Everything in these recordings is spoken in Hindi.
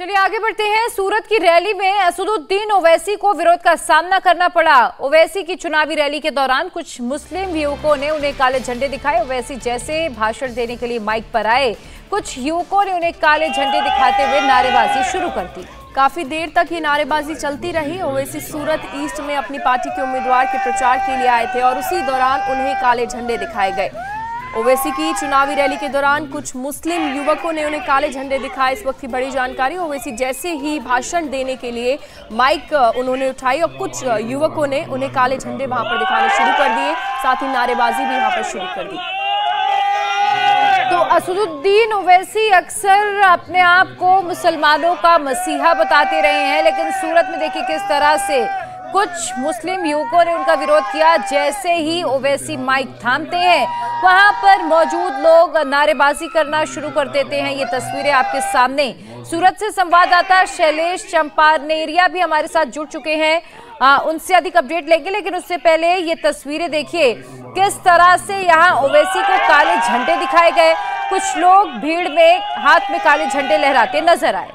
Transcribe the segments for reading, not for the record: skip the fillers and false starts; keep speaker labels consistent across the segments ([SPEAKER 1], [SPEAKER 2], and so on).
[SPEAKER 1] चलिए आगे बढ़ते हैं। सूरत की रैली में असदुद्दीन ओवैसी को विरोध का सामना करना पड़ा। ओवैसी की चुनावी रैली के दौरान कुछ मुस्लिम युवकों ने उन्हें काले झंडे दिखाए। ओवैसी जैसे भाषण देने के लिए माइक पर आए, कुछ युवकों ने उन्हें काले झंडे दिखाते हुए नारेबाजी शुरू कर दी।
[SPEAKER 2] काफी देर तक ये नारेबाजी चलती रही। ओवैसी सूरत ईस्ट में अपनी पार्टी के उम्मीदवार के प्रचार के लिए आए थे और उसी दौरान उन्हें काले झंडे दिखाए गए। ओवैसी की चुनावी रैली के दौरान कुछ मुस्लिम युवकों ने उन्हें काले झंडे दिखाए। इस वक्त की बड़ी जानकारी, ओवैसी जैसे ही भाषण देने के लिए माइक उन्होंने उठाई और कुछ युवकों ने उन्हें काले झंडे वहां पर दिखाने शुरू कर दिए, साथ ही नारेबाजी भी वहां पर शुरू कर दी।
[SPEAKER 1] तो असदुद्दीन ओवैसी अक्सर अपने आप को मुसलमानों का मसीहा बताते रहे हैं, लेकिन सूरत में देखिए किस तरह से कुछ मुस्लिम युवकों ने उनका विरोध किया। जैसे ही ओवैसी माइक थामते हैं, वहां पर मौजूद लोग नारेबाजी करना शुरू कर देते हैं। ये तस्वीरें आपके सामने। सूरत से संवाददाता शैलेश चंपानेरिया भी हमारे साथ जुड़ चुके हैं, उनसे अधिक अपडेट लेंगे। लेकिन उससे पहले ये तस्वीरें देखिए किस तरह से यहाँ ओवैसी को काले झंडे दिखाए गए। कुछ लोग भीड़ में हाथ में काले झंडे लहराते नजर आए।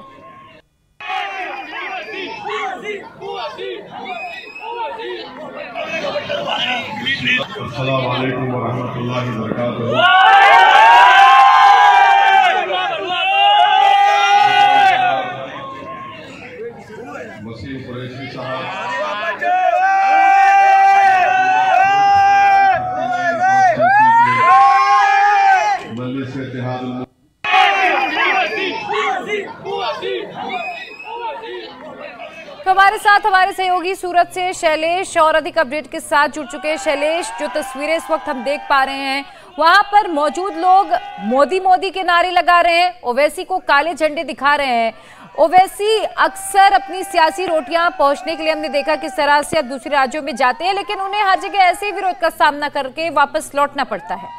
[SPEAKER 3] अस्सलाम वालेकुम वरहमतुल्लाहि वबरकातुहू। वसीम कुरैशी साहब, मजलिस इत्तेहाद
[SPEAKER 1] तो हमारे साथ हमारे सहयोगी सूरत से शैलेश और अधिक अपडेट के साथ जुड़ चुके हैं। शैलेश, जो तस्वीरें इस वक्त हम देख पा रहे हैं, वहां पर मौजूद लोग मोदी मोदी के नारे लगा रहे हैं, ओवैसी को काले झंडे दिखा रहे हैं। ओवैसी अक्सर अपनी सियासी रोटियां पहुंचने के लिए हमने देखा किस तरह से अब दूसरे राज्यों में जाते हैं, लेकिन उन्हें हर जगह ऐसे ही विरोध का सामना करके वापस लौटना पड़ता है।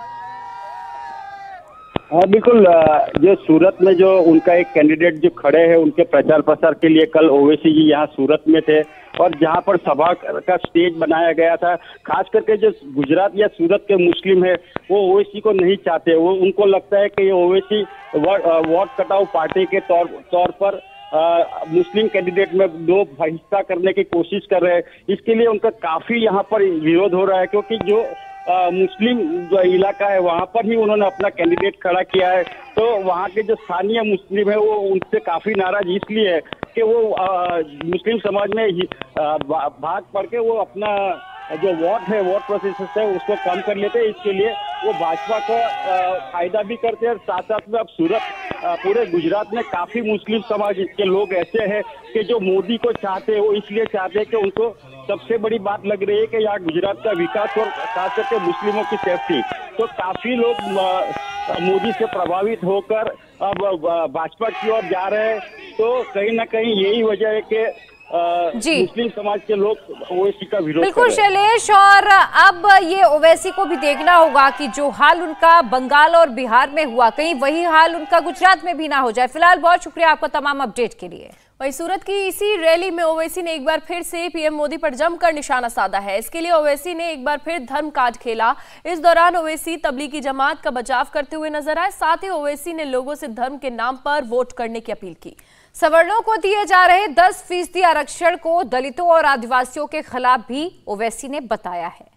[SPEAKER 4] हाँ बिल्कुल, जो सूरत में जो उनका एक कैंडिडेट जो खड़े हैं, उनके प्रचार प्रसार के लिए कल ओवैसी जी यहाँ सूरत में थे और जहाँ पर सभा का स्टेज बनाया गया था। खास करके जो गुजरात या सूरत के मुस्लिम है, वो ओवैसी को नहीं चाहते। वो उनको लगता है कि ये ओवैसी वोट कटाऊ पार्टी के तौर पर मुस्लिम कैंडिडेट में दो हिस्सा करने की कोशिश कर रहे हैं। इसके लिए उनका काफी यहाँ पर विरोध हो रहा है, क्योंकि जो मुस्लिम जो इलाका है वहां पर ही उन्होंने अपना कैंडिडेट खड़ा किया है। तो वहां के जो स्थानीय मुस्लिम है वो उनसे काफी नाराज इसलिए है कि वो मुस्लिम समाज में भाग पड़ के वो अपना जो वोट है, वोट प्रोसेस है, उसको कम कर लेते हैं। इसके लिए वो भाजपा का फायदा भी करते हैं। साथ साथ में अब सूरत पूरे गुजरात में काफी मुस्लिम समाज के लोग ऐसे हैं कि जो मोदी को चाहते हैं, वो इसलिए चाहते हैं कि उनको सबसे बड़ी बात लग रही है कि यहाँ गुजरात का विकास और खास करके मुस्लिमों की सेफ्टी। तो काफी लोग मोदी से प्रभावित होकर अब भाजपा की ओर जा रहे हैं। तो कहीं ना कहीं यही वजह है कि मुस्लिम समाज के लोग ओवैसी का विरोध।
[SPEAKER 1] बिल्कुल शैलेश, और अब ये ओवैसी को भी देखना होगा कि जो हाल उनका बंगाल और बिहार में हुआ, कहीं वही हाल उनका गुजरात में भी ना हो जाए। फिलहाल बहुत शुक्रिया आपका तमाम अपडेट के लिए।
[SPEAKER 2] वहीं सूरत की इसी रैली में ओवैसी ने एक बार फिर से पीएम मोदी पर जमकर निशाना साधा है। इसके लिए ओवैसी ने एक बार फिर धर्म कार्ड खेला। इस दौरान ओवैसी तबलीगी जमात का बचाव करते हुए नजर आए। साथ ही ओवैसी ने लोगों से धर्म के नाम पर वोट करने की अपील की।
[SPEAKER 1] सवर्णों को दिए जा रहे 10% आरक्षण को दलितों और आदिवासियों के खिलाफ भी ओवैसी ने बताया है।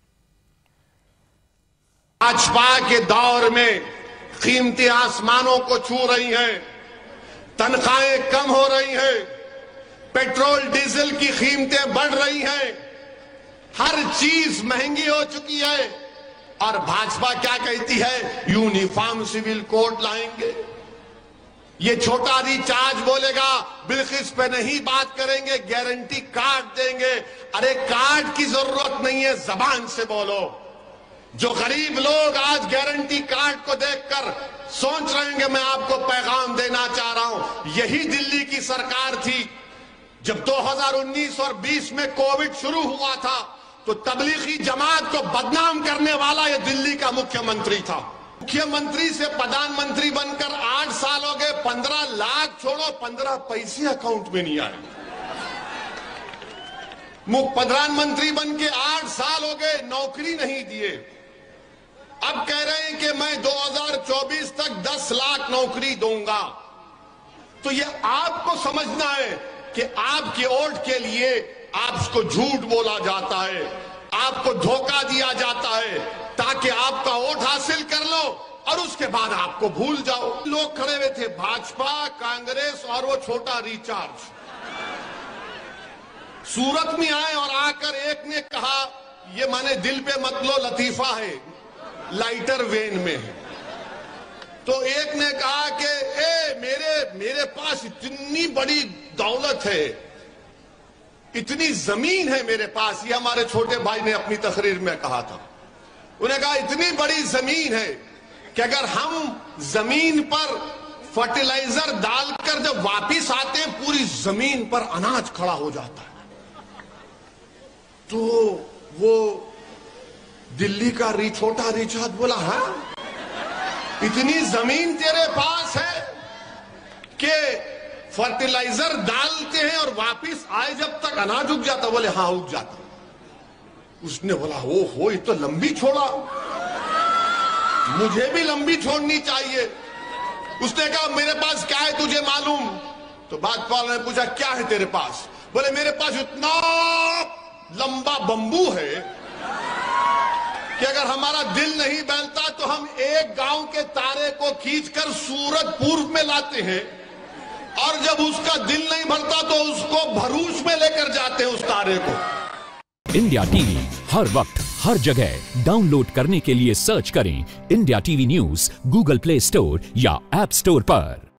[SPEAKER 5] भाजपा के दौर में कीमतें आसमानों को छू रही हैं, तनख्वाहें कम हो रही हैं, पेट्रोल डीजल की कीमतें बढ़ रही हैं, हर चीज महंगी हो चुकी है। और भाजपा क्या कहती है? यूनिफॉर्म सिविल कोड लाएंगे। ये छोटा रिचार्ज बोलेगा, बिल्किस पे नहीं बात करेंगे, गारंटी कार्ड देंगे। अरे कार्ड की जरूरत नहीं है, जबान से बोलो। जो गरीब लोग आज गारंटी कार्ड को देखकर सोच रहे हैं कि मैं आपको पैगाम देना चाह रहा हूं, यही दिल्ली की सरकार थी जब 2019 और 20 में कोविड शुरू हुआ था, तो तबलीगी जमात को बदनाम करने वाला ये दिल्ली का मुख्यमंत्री था। मुख्यमंत्री से प्रधानमंत्री बनकर 8 साल हो गए, 15 लाख छोड़ो 15 पैसे अकाउंट में नहीं आए। प्रधानमंत्री बन के 8 साल हो गए, नौकरी नहीं दिए। अब कह रहे हैं कि मैं 2024 तक 10 लाख नौकरी दूंगा। तो ये आपको समझना है कि आपके वोट के लिए आपको झूठ बोला जाता है, आपको धोखा दिया जाता है ताकि आपका वोट हासिल कर लो और उसके बाद आपको भूल जाओ। लोग खड़े हुए थे, भाजपा, कांग्रेस और वो छोटा रिचार्ज। सूरत में आए और आकर एक ने कहा, ये माने दिल पे मत लो लतीफा है, लाइटर वेन में है। तो एक ने कहा कि मेरे पास इतनी बड़ी दौलत है, इतनी जमीन है मेरे पास। ये हमारे छोटे भाई ने अपनी तकरीर में कहा था। उन्हें कहा इतनी बड़ी जमीन है कि अगर हम जमीन पर फर्टिलाइजर डालकर जब वापिस आते हैं पूरी जमीन पर अनाज खड़ा हो जाता है। तो वो दिल्ली का छोटा रिचार्ज बोला, हाँ इतनी जमीन तेरे पास है कि फर्टिलाइजर डालते हैं और वापिस आए जब तक अनाज उग जाता? बोले हाँ उग जाता। उसने बोला ओहो ये तो लंबी छोड़ा, मुझे भी लंबी छोड़नी चाहिए। उसने कहा मेरे पास क्या है तुझे मालूम? तो बागपाल ने पूछा क्या है तेरे पास? बोले मेरे पास इतना लंबा बंबू है कि अगर हमारा दिल नहीं बहलता तो हम एक गांव के तारे को खींचकर सूरत पूर्व में लाते हैं और जब उसका दिल नहीं भरता तो उसको भरूच में लेकर जाते हैं उस तारे को।
[SPEAKER 6] इंडिया टीवी हर वक्त हर जगह डाउनलोड करने के लिए सर्च करें India TV News Google Play Store या ऐप स्टोर पर।